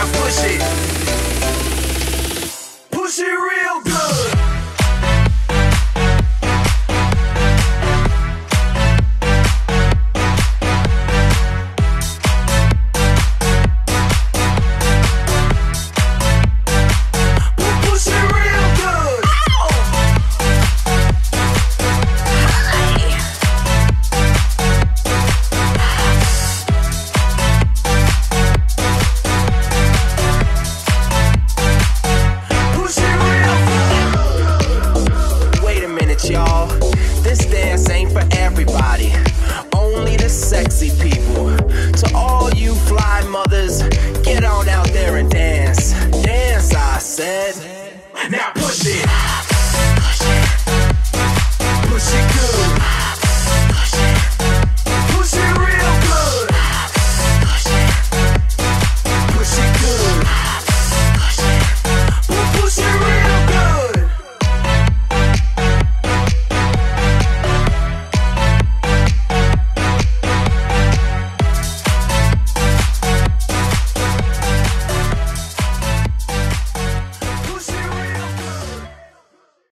push it. Push it real good. Y'all, this dance ain't for everybody, only the sexy people. To all you fly mothers, get on out there and dance. Dance, I said. Now push it.